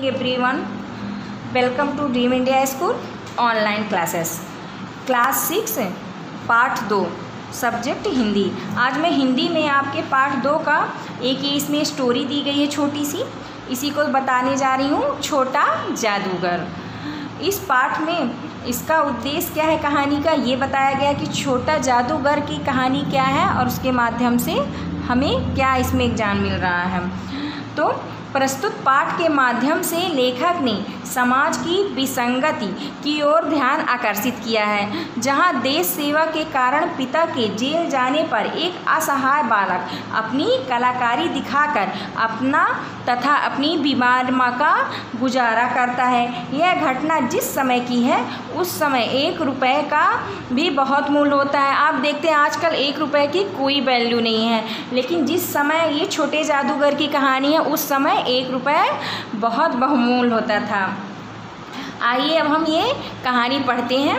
everyone, welcome to dream India school online classes class 6 part 2 subject Hindi. आज मैं हिंदी में आपके पार्ट 2 का एक ही इसमें स्टोरी दी गई है छोटी सी, इसी को बताने जा रही हूँ, छोटा जादूगर। इस पार्ट में इसका उद्देश्य क्या है कहानी का, ये बताया गया कि छोटा जादूगर की कहानी क्या है और उसके माध्यम से हमें क्या इसमें ज्ञान मिल रहा है। तो प्रस्तुत पाठ के माध्यम से लेखक ने समाज की विसंगति की ओर ध्यान आकर्षित किया है, जहां देश सेवा के कारण पिता के जेल जाने पर एक असहाय बालक अपनी कलाकारी दिखाकर अपना तथा अपनी बीमार माँ का गुजारा करता है। यह घटना जिस समय की है उस समय 1 रुपये का भी बहुत मूल्य होता है। आप देखते हैं आजकल 1 रुपये की कोई वैल्यू नहीं है, लेकिन जिस समय ये छोटे जादूगर की कहानी है उस समय 1 रुपये बहुत बहुमूल्य होता था। आइए अब हम ये कहानी पढ़ते हैं।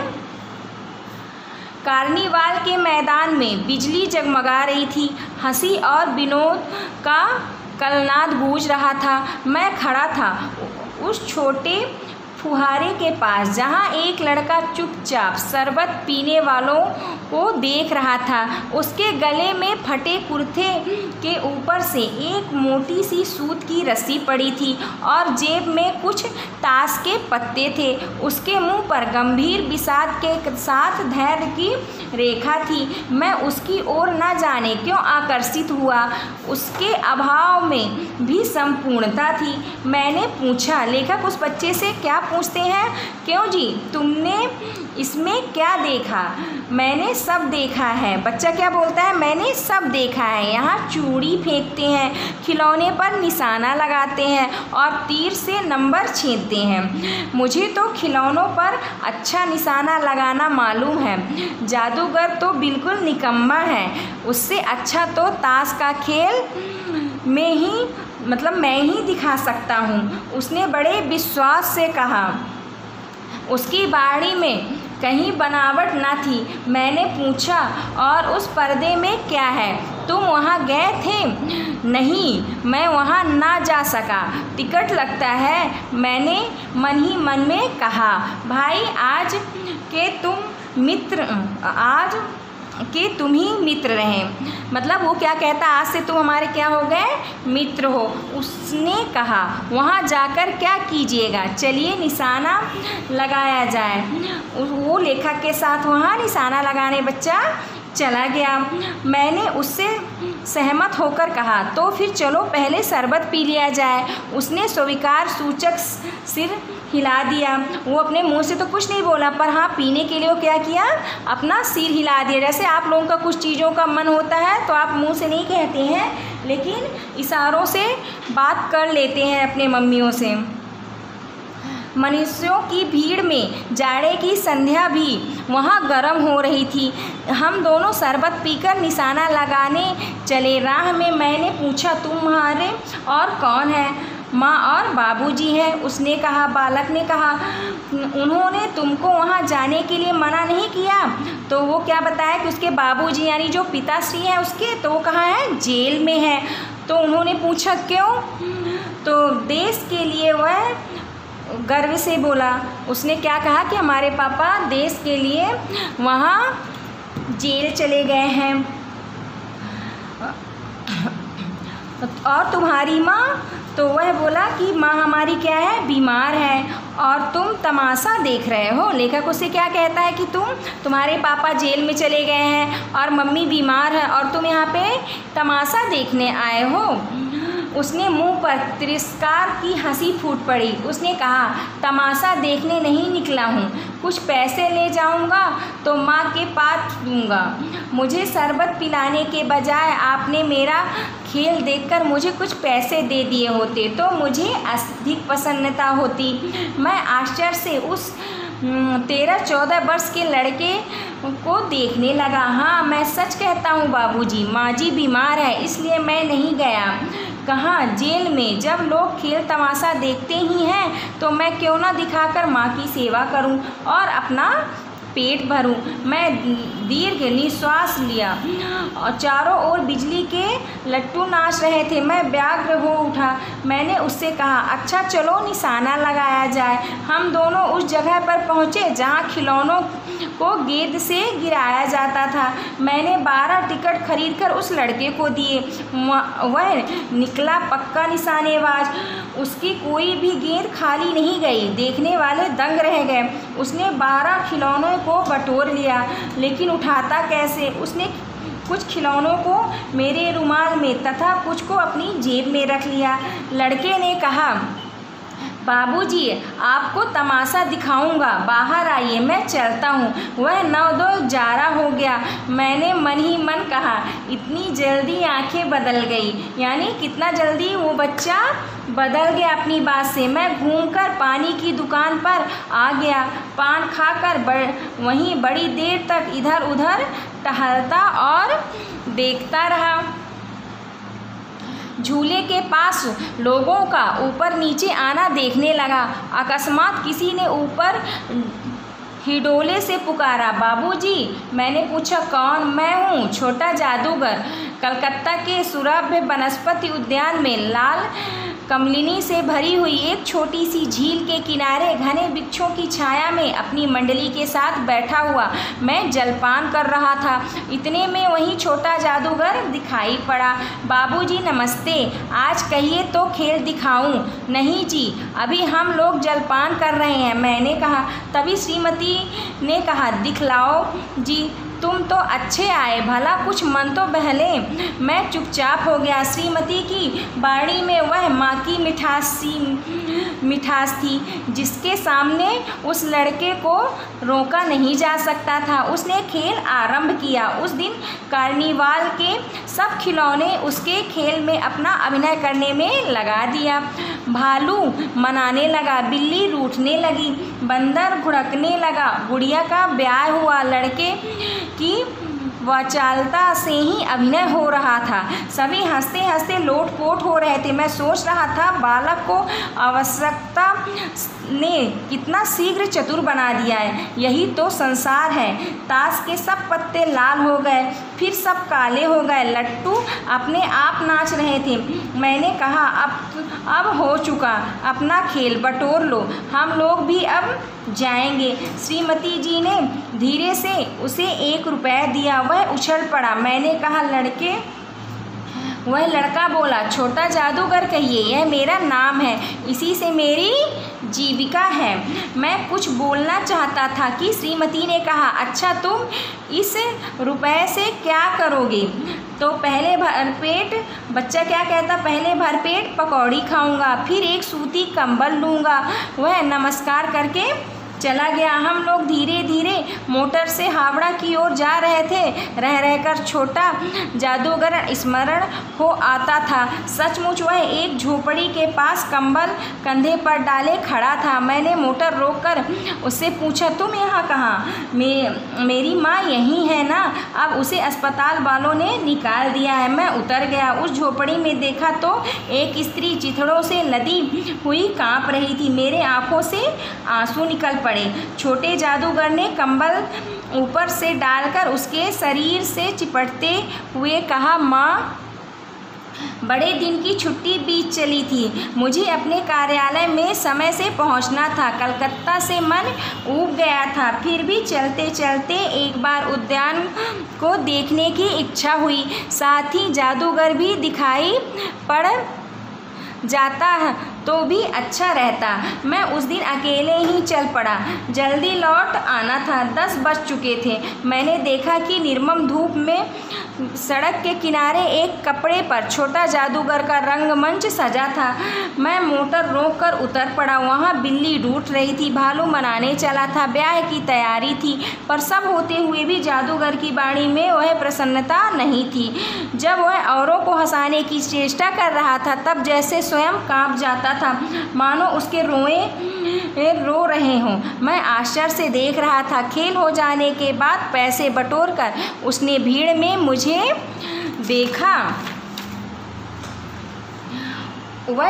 कार्निवाल के मैदान में बिजली जगमगा रही थी, हंसी और विनोद का कलनाद गूंज रहा था। मैं खड़ा था उस छोटे फुहारे के पास, जहां एक लड़का चुपचाप शरबत पीने वालों को देख रहा था। उसके गले में फटे कुर्ते के ऊपर से एक मोटी सी सूत की रस्सी पड़ी थी और जेब में कुछ ताश के पत्ते थे। उसके मुंह पर गंभीर विषाद के साथ धैर्य की रेखा थी। मैं उसकी ओर न जाने क्यों आकर्षित हुआ, उसके अभाव में भी संपूर्णता थी। मैंने पूछा, लेखक उस बच्चे से क्या पूछते हैं, क्यों जी, तुमने इसमें क्या देखा? मैंने सब देखा है। बच्चा क्या बोलता है, मैंने सब देखा है। यहाँ चूड़ी फेंकते हैं, खिलौने पर निशाना लगाते हैं और तीर से नंबर छेदते हैं। मुझे तो खिलौनों पर अच्छा निशाना लगाना मालूम है। जादूगर तो बिल्कुल निकम्मा है, उससे अच्छा तो ताश का खेल में ही मैं ही दिखा सकता हूँ, उसने बड़े विश्वास से कहा। उसकी बाड़ी में कहीं बनावट न थी। मैंने पूछा, और उस पर्दे में क्या है, तुम वहाँ गए थे? नहीं, मैं वहाँ ना जा सका, टिकट लगता है, मैंने मन ही मन में कहा। भाई, आज के तुम ही मित्र रहें। वो क्या कहता, आज से तुम हमारे क्या हो गए, मित्र हो। उसने कहा, वहाँ जाकर क्या कीजिएगा, चलिए निशाना लगाया जाए। वो लेखक के साथ वहाँ निशाना लगाने बच्चा चला गया। मैंने उससे सहमत होकर कहा, तो फिर चलो पहले शरबत पी लिया जाए। उसने स्वीकार सूचक सिर हिला दिया। वो अपने मुंह से तो कुछ नहीं बोला, पर हाँ, पीने के लिए वो क्या किया, अपना सिर हिला दिया। जैसे आप लोगों का कुछ चीज़ों का मन होता है तो आप मुंह से नहीं कहते हैं, लेकिन इशारों से बात कर लेते हैं अपने मम्मियों से। मनुष्यों की भीड़ में जाड़े की संध्या भी वहाँ गर्म हो रही थी। हम दोनों शरबत पीकर निशाना लगाने चले। राह में मैंने पूछा, तुम्हारे और कौन है? माँ और बाबूजी हैं, उसने कहा। बालक ने कहा, उन्होंने तुमको वहाँ जाने के लिए मना नहीं किया? तो वो क्या बताया कि उसके बाबूजी यानी जो पिताश्री हैं उसके, तो वो कहाँ है, जेल में है। तो उन्होंने पूछा, क्यों? तो देश के लिए वह गर्व से बोला। उसने क्या कहा कि हमारे पापा देश के लिए वहाँ जेल चले गए हैं। और तुम्हारी माँ? तो वह बोला कि माँ हमारी क्या है, बीमार है और तुम तमाशा देख रहे हो। लेखक उससे क्या कहता है कि तुम्हारे पापा जेल में चले गए हैं और मम्मी बीमार है और तुम यहाँ पे तमाशा देखने आए हो। उसने मुंह पर तिरस्कार की हंसी फूट पड़ी। उसने कहा, तमाशा देखने नहीं निकला हूँ, कुछ पैसे ले जाऊँगा तो माँ के पास दूँगा। मुझे शरबत पिलाने के बजाय आपने मेरा खेल देखकर मुझे कुछ पैसे दे दिए होते तो मुझे अधिक प्रसन्नता होती। मैं आश्चर्य से उस 13-14 वर्ष के लड़के को देखने लगा। हाँ, मैं सच कहता हूँ बाबूजी, माँ जी बीमार है, इसलिए मैं नहीं गया। कहाँ, जेल में। जब लोग खेल तमाशा देखते ही हैं तो मैं क्यों ना दिखाकर माँ की सेवा करूं और अपना पेट भरूं। मैं दीर्घ निश्वास लिया और चारों ओर बिजली के लट्टू नाच रहे थे। मैं व्यग्र हो उठा। मैंने उससे कहा, अच्छा चलो निशाना लगाया जाए। हम दोनों उस जगह पर पहुँचे जहाँ खिलौनों को गेंद से गिराया जाता था। मैंने 12 टिकट खरीदकर उस लड़के को दिए। वह निकला पक्का निशानेबाज। उसकी कोई भी गेंद खाली नहीं गई। देखने वाले दंग रह गए। उसने 12 खिलौनों को बटोर लिया, लेकिन उठाता कैसे? उसने कुछ खिलौनों को मेरे रुमाल में तथा कुछ को अपनी जेब में रख लिया। लड़के ने कहा, बाबूजी, आपको तमाशा दिखाऊंगा, बाहर आइए, मैं चलता हूँ। वह 9-2 जारा हो गया। मैंने मन ही मन कहा, इतनी जल्दी आंखें बदल गई, यानी कितना जल्दी वो बच्चा बदल गया अपनी बात से। मैं घूमकर पानी की दुकान पर आ गया। पान खाकर वहीं बड़ी देर तक इधर उधर टहलता और देखता रहा। झूले के पास लोगों का ऊपर नीचे आना देखने लगा। अकस्मात किसी ने ऊपर हिडोले से पुकारा, बाबूजी। मैंने पूछा, कौन? मैं हूँ, छोटा जादूगर। कलकत्ता के सुरभ्य वनस्पति उद्यान में लाल कमलिनी से भरी हुई एक छोटी सी झील के किनारे घने वृक्षों की छाया में अपनी मंडली के साथ बैठा हुआ मैं जलपान कर रहा था। इतने में वही छोटा जादूगर दिखाई पड़ा। बाबूजी नमस्ते, आज कहिए तो खेल दिखाऊं? नहीं जी, अभी हम लोग जलपान कर रहे हैं, मैंने कहा। तभी श्रीमती ने कहा, दिखलाओ जी, तुम तो अच्छे आए, भला कुछ मन तो बहले। मैं चुपचाप हो गया। श्रीमती की बाड़ी में वह माँ की मिठास थी जिसके सामने उस लड़के को रोका नहीं जा सकता था। उसने खेल आरंभ किया। उस दिन कार्निवाल के सब खिलौने उसके खेल में अपना अभिनय करने में लगा दिया। भालू मनाने लगा, बिल्ली रूठने लगी, बंदर घुड़कने लगा, गुड़िया का ब्याह हुआ। लड़के की वाचालता से ही अभिनय हो रहा था। सभी हंसते हंसते लोटपोट हो रहे थे। मैं सोच रहा था, बालक को आवश्यकता ने कितना शीघ्र चतुर बना दिया है। यही तो संसार है। ताश के सब पत्ते लाल हो गए, फिर सब काले हो गए। लट्टू अपने आप नाच रहे थे। मैंने कहा, अब हो चुका, अपना खेल बटोर लो, हम लोग भी अब जाएंगे। श्रीमती जी ने धीरे से उसे 1 रुपया दिया। वह उछल पड़ा। मैंने कहा, लड़के? वह लड़का बोला, छोटा जादूगर कहिए, यह मेरा नाम है, इसी से मेरी जीविका है। मैं कुछ बोलना चाहता था कि श्रीमती ने कहा, अच्छा तुम इस रुपये से क्या करोगे? तो पहले भरपेट, बच्चा क्या कहता, पहले भरपेट पकौड़ी खाऊंगा, फिर एक सूती कंबल लूँगा। वह नमस्कार करके चला गया। हम लोग धीरे धीरे मोटर से हावड़ा की ओर जा रहे थे। रह रहकर छोटा जादूगर स्मरण हो आता था। सचमुच वह एक झोपड़ी के पास कंबल कंधे पर डाले खड़ा था। मैंने मोटर रोककर उससे पूछा, तुम यहाँ कहाँ? मेरी माँ यहीं है ना? अब उसे अस्पताल वालों ने निकाल दिया है। मैं उतर गया। उस झोपड़ी में देखा तो एक स्त्री चिथड़ों से लदी हुई काँप रही थी। मेरे आँखों से आंसू निकल पड़े। छोटे जादूगर ने कंबल ऊपर से डालकर उसके शरीर से चिपटते हुए कहा, माँ, बड़े दिन की छुट्टी बीत चली थी। मुझे अपने कार्यालय में समय से पहुंचना था। कलकत्ता से मन ऊब गया था। फिर भी चलते चलते एक बार उद्यान को देखने की इच्छा हुई। साथ ही जादूगर भी दिखाई पड़ जाता है तो भी अच्छा रहता। मैं उस दिन अकेले ही चल पड़ा। जल्दी लौट आना था। 10 बज चुके थे। मैंने देखा कि निर्मम धूप में सड़क के किनारे एक कपड़े पर छोटा जादूगर का रंगमंच सजा था। मैं मोटर रोककर उतर पड़ा। वहाँ बिल्ली रूठ रही थी, भालू मनाने चला था, ब्याह की तैयारी थी। पर सब होते हुए भी जादूगर की वाणी में वह प्रसन्नता नहीं थी। जब वह औरों को हंसाने की चेष्टा कर रहा था, तब जैसे स्वयं कांप जाता था, मानो उसके रोए रो रहे हों। मैं आश्चर्य से देख रहा था। खेल हो जाने के बाद पैसे बटोरकर उसने भीड़ में मुझे देखा। वह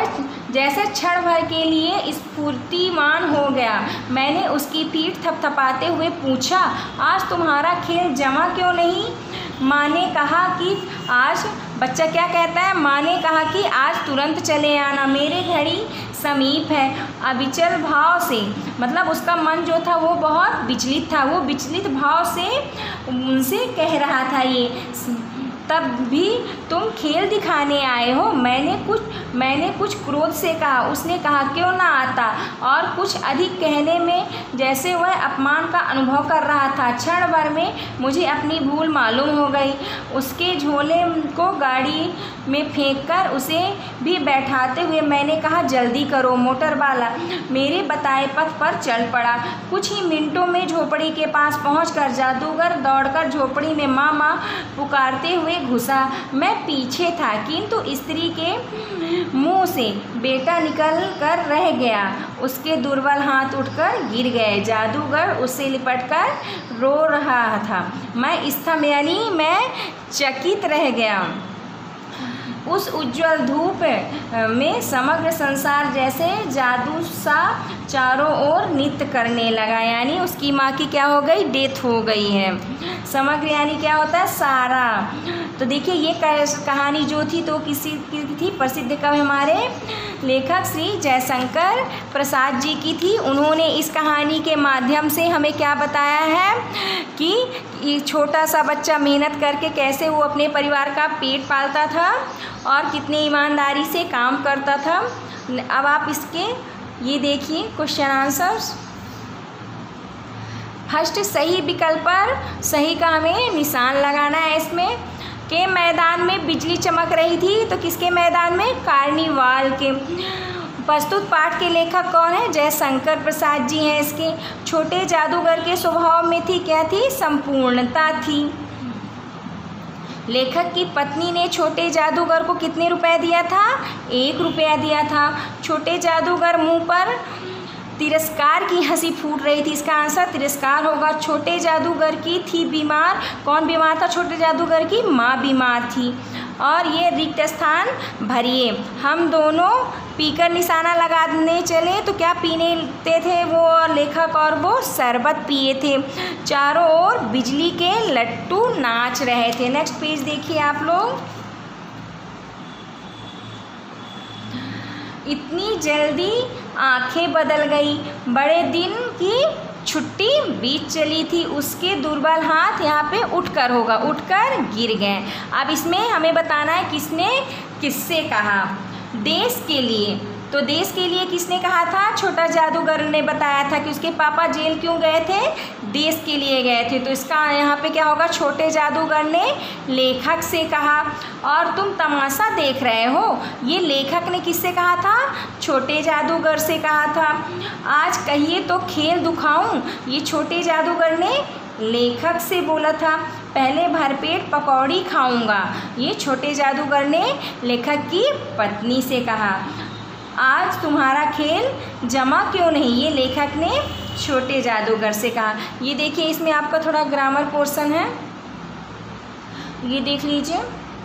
जैसे क्षण भर के लिए स्फूर्तिमान हो गया। मैंने उसकी पीठ थपथपाते हुए पूछा, आज तुम्हारा खेल जमा क्यों नहीं? माँ ने कहा कि आज, बच्चा क्या कहता है, माँ ने कहा कि आज तुरंत चले आना, मेरे घड़ी समीप है। अविचल भाव से, मतलब उसका मन जो था वो बहुत विचलित था, वो विचलित भाव से उनसे कह रहा था ये, तब भी तुम खेल दिखाने आए हो? मैंने कुछ क्रोध से कहा। उसने कहा, क्यों ना आता, और कुछ अधिक कहने में जैसे वह अपमान का अनुभव कर रहा था। क्षण भर में मुझे अपनी भूल मालूम हो गई। उसके झोले को गाड़ी में फेंककर उसे भी बैठाते हुए मैंने कहा, जल्दी करो। मोटर वाला मेरे बताए पथ पर चल पड़ा। कुछ ही मिनटों में झोपड़ी के पास पहुंचकर जादूगर दौड़कर झोपड़ी में माँ माँ पुकारते हुए घुसा। मैं पीछे था, किंतु स्त्री के मुंह से बेटा निकल कर रह गया। उसके दुर्बल हाथ उठकर गिर गए। जादूगर उससे लिपटकर रो रहा था। मैं स्तंभ यानी मैं चकित रह गया। उस उज्जवल धूप में समग्र संसार जैसे जादू सा चारों ओर नृत्य करने लगा। यानी उसकी माँ की क्या हो गई, डेथ हो गई है। समग्र यानी क्या होता है, सारा। तो देखिए ये कहानी जो थी तो किसी की थी, प्रसिद्ध कवि हमारे लेखक श्री जयशंकर प्रसाद जी की थी। उन्होंने इस कहानी के माध्यम से हमें क्या बताया है कि ये छोटा सा बच्चा मेहनत करके कैसे वो अपने परिवार का पेट पालता था और कितनी ईमानदारी से काम करता था। अब आप इसके ये देखिए क्वेश्चन आंसर्स। फर्स्ट सही विकल्प पर सही का हमें निशान लगाना है। इसमें के मैदान में बिजली चमक रही थी, तो किसके मैदान में, कार्निवाल के। प्रस्तुत पाठ के लेखक कौन है, जयशंकर प्रसाद जी हैं। इसके छोटे जादूगर के स्वभाव में थी क्या थी, संपूर्णता थी। लेखक की पत्नी ने छोटे जादूगर को कितने रुपए दिया था, 1 रुपया दिया था। छोटे जादूगर मुंह पर तिरस्कार की हंसी फूट रही थी। इसका आंसर तिरस्कार होगा। छोटे जादूगर की थी बीमार, कौन बीमार था, छोटे जादूगर की माँ बीमार थी। और ये रिक्त स्थान भरिए। हम दोनों पीकर निशाना लगाने चले तो क्या पीने थे वो, और लेखक और वो शरबत पिए थे। चारों ओर बिजली के लट्टू नाच रहे थे। नेक्स्ट पेज देखिए आप लोग। इतनी जल्दी आंखें बदल गई, बड़े दिन की छुट्टी बीत चली थी। उसके दुर्बल हाथ यहाँ पे उठकर होगा, उठकर गिर गए। अब इसमें हमें बताना है किसने किससे कहा, देश के लिए। तो देश के लिए किसने कहा था, छोटा जादूगर ने बताया था कि उसके पापा जेल क्यों गए थे, देश के लिए गए थे। तो इसका यहाँ पे क्या होगा, छोटे जादूगर ने लेखक से कहा। और तुम तमाशा देख रहे हो, ये लेखक ने किससे कहा था, छोटे जादूगर से कहा था। आज कहिए तो खेल दिखाऊं, ये छोटे जादूगर ने लेखक से बोला था। पहले भरपेट पकौड़ी खाऊंगा, ये छोटे जादूगर ने लेखक की पत्नी से कहा। आज तुम्हारा खेल जमा क्यों नहीं, ये लेखक ने छोटे जादूगर से कहा। ये देखिए इसमें आपका थोड़ा ग्रामर पोर्शन है, ये देख लीजिए।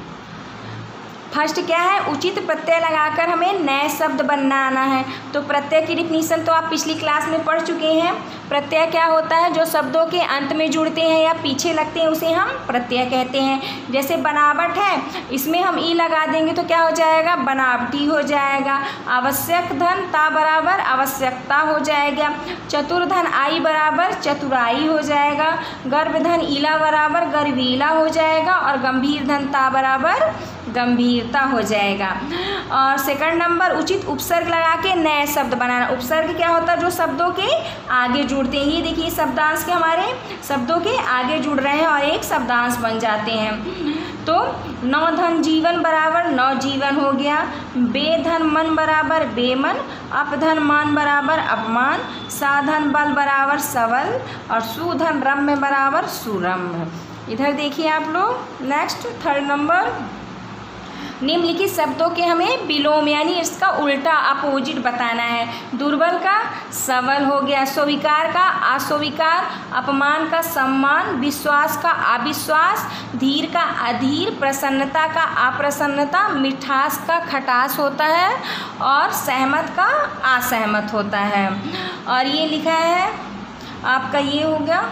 फर्स्ट क्या है, उचित प्रत्यय लगाकर हमें नए शब्द बनाना है। तो प्रत्यय की डिफिनीशन तो आप पिछली क्लास में पढ़ चुके हैं। प्रत्यय क्या होता है, जो शब्दों के अंत में जुड़ते हैं या पीछे लगते हैं उसे हम प्रत्यय कहते हैं। जैसे बनावट है, इसमें हम ई लगा देंगे तो क्या हो जाएगा, बनावटी हो जाएगा। आवश्यक धन ता बराबर आवश्यकता हो जाएगा। चतुर्धन आई बराबर चतुराई हो जाएगा। गर्भधन ईला बराबर गर्वीला हो जाएगा। और गंभीर धन ता बराबर गंभीरता हो जाएगा। और सेकंड नंबर, उचित उपसर्ग लगा के नए शब्द बनाना। उपसर्ग क्या होता है, जो शब्दों के आगे जुड़ते हैं। ये देखिए शब्दांश के हमारे शब्दों के आगे जुड़ रहे हैं और एक शब्दांश बन जाते हैं। तो नवधन जीवन बराबर नवजीवन हो गया। बेधन मन बराबर बेमन। अपधन मान बराबर अपमान। साधन बल बराबर सबल। और सुधन रम्य बराबर सुरम्य। इधर देखिए आप लोग, नेक्स्ट थर्ड नंबर, निम्नलिखित शब्दों के हमें विलोम यानी इसका उल्टा अपोजिट बताना है। दुर्बल का सबल हो गया, स्वीकार का अस्वीकार, अपमान का सम्मान, विश्वास का अविश्वास, धीर का अधीर, प्रसन्नता का अप्रसन्नता, मिठास का खटास होता है और सहमत का असहमत होता है। और ये लिखा है आपका, ये हो गया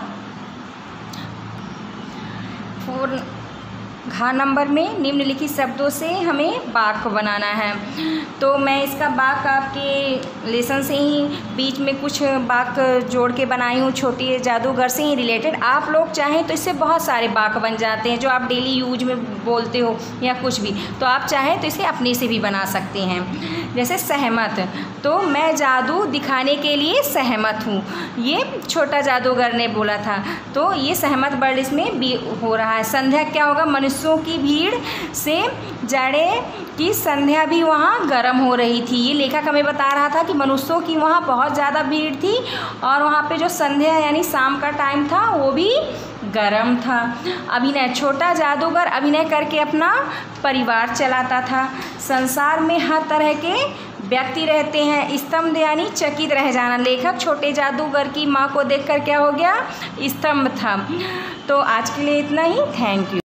4 घ नंबर में निम्नलिखित शब्दों से हमें वाक्य बनाना है। तो मैं इसका वाक्य आपके लेसन से ही बीच में कुछ वाक्य जोड़ के बनाई हूँ, छोटी जादूगर से ही रिलेटेड। आप लोग चाहें तो इससे बहुत सारे वाक्य बन जाते हैं जो आप डेली यूज में बोलते हो या कुछ भी, तो आप चाहें तो इसे अपने से भी बना सकते हैं। जैसे सहमत, तो मैं जादू दिखाने के लिए सहमत हूँ, ये छोटा जादूगर ने बोला था, तो ये सहमत वर्ड इसमें भी हो रहा है। संध्या क्या होगा, मनुष्यों की भीड़ से जाड़े की संध्या भी वहाँ गर्म हो रही थी। ये लेखक हमें बता रहा था कि मनुष्यों की वहाँ बहुत ज़्यादा भीड़ थी और वहाँ पे जो संध्या यानी शाम का टाइम था वो भी गर्म था। अभिनय, छोटा जादूगर अभिनय करके अपना परिवार चलाता था। संसार में हर तरह के व्यक्ति रहते हैं। स्तंभ यानी चकित रह जाना, लेखक छोटे जादूगर की माँ को देखकर क्या हो गया, स्तंभ था। तो आज के लिए इतना ही, थैंक यू।